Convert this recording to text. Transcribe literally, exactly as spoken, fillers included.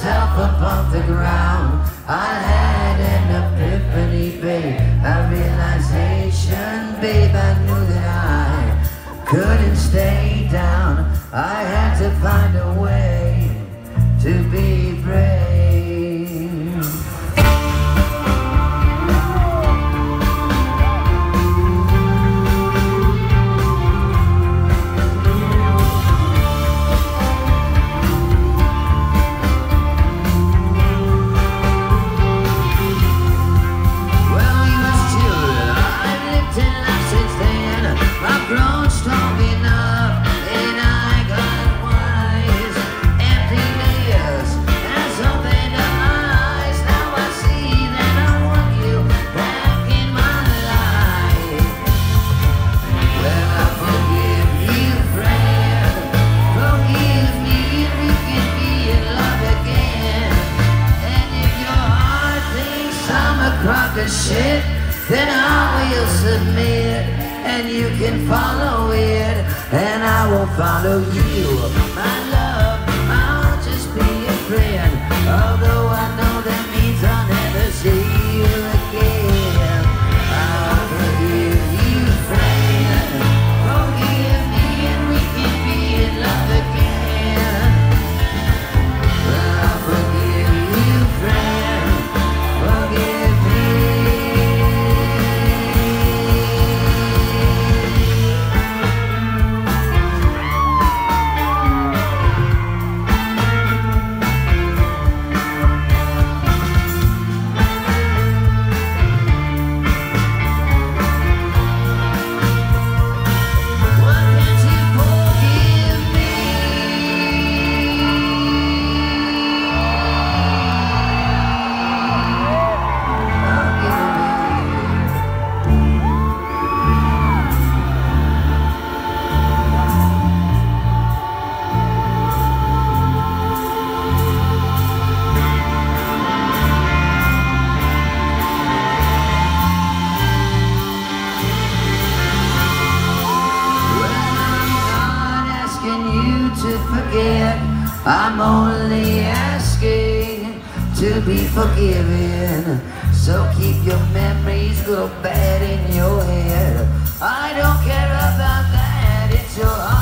myself upon the ground. I had an epiphany, babe, a realization, babe. I knew that I couldn't stay down. I had to find a way to be brave. Crock of shit, then I will submit, and you can follow it, and I won't follow you. My love, I'll just be a friend, although I know that means I'll never see you again. I'll forgive you, friend, forgive me, and we can be in love again. I'll forgive you, friend, forgive to forget. I'm only asking to be forgiven. So keep your memories good or bad in your head. I don't care about that, it's your heart.